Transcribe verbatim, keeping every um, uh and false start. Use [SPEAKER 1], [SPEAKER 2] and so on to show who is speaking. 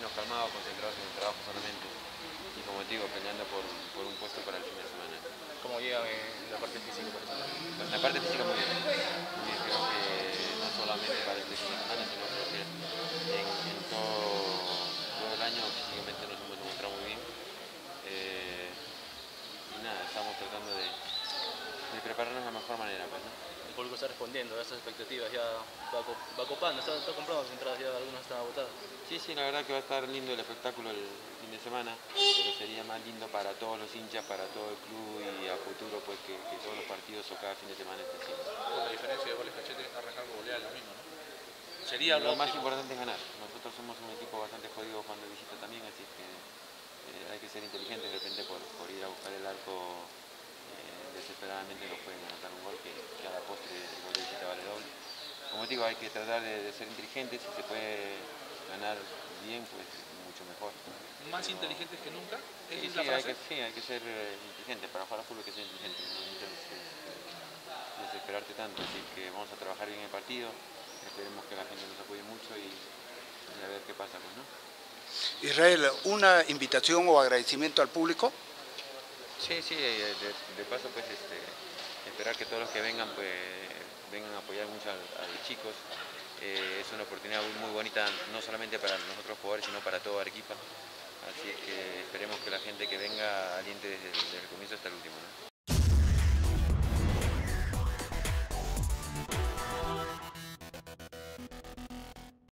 [SPEAKER 1] tranquilos, calmados, concentrados en el trabajo solamente. Y como te digo, peleando por, por un puesto para el fin de semana.
[SPEAKER 2] ¿Cómo llegan en la parte física, por ejemplo?
[SPEAKER 1] En la parte física muy bien. Muy bien, creo que no solamente para este fin de semana, sino creo que en, en todo, todo el año físicamente nos hemos demostrado muy bien. Eh, y nada, estamos tratando de, de prepararnos de la mejor manera, pues, ¿no?
[SPEAKER 2] El público está respondiendo a esas expectativas, ya va, va copando, está, está comprando las entradas, ya algunas están agotadas.
[SPEAKER 1] Sí, sí, la verdad que va a estar lindo el espectáculo el, el fin de semana, pero sería más lindo para todos los hinchas, para todo el club y a futuro pues que, que todos los partidos o cada fin de semana estén así.
[SPEAKER 3] Con la diferencia de goles, Cachete arrancar con golear el domingo, ¿no? Sería lo
[SPEAKER 1] Lo más
[SPEAKER 3] óptimo.
[SPEAKER 1] importante es ganar. Nosotros somos un equipo bastante jodido cuando visita también, así que eh, hay que ser inteligentes de repente por, por ir a buscar el arco eh, desesperadamente nos pueden anotar un gol que, que a la postre el gol de visita vale doble. Como digo, hay que tratar de, de ser inteligentes, si se puede ganar bien, pues mucho mejor.
[SPEAKER 3] Más
[SPEAKER 1] Pero,
[SPEAKER 3] inteligentes que nunca, ¿esa
[SPEAKER 1] sí,
[SPEAKER 3] es
[SPEAKER 1] sí,
[SPEAKER 3] la
[SPEAKER 1] hay
[SPEAKER 3] frase?
[SPEAKER 1] que, sí, hay que ser eh, inteligente, para jugar a fútbol hay que ser inteligente, no necesitas eh, desesperarte tanto, así que vamos a trabajar bien el partido, esperemos que la gente nos apoye mucho y, y a ver qué pasa, pues, ¿no?
[SPEAKER 4] Israel, una invitación o agradecimiento al público.
[SPEAKER 1] Sí, sí, de, de, de paso pues este, esperar que todos los que vengan pues vengan a apoyar mucho a, a los chicos. Eh, es una oportunidad muy bonita no solamente para nosotros jugadores sino para toda Arequipa. Así que esperemos que la gente que venga aliente desde, desde el comienzo hasta el último, ¿no?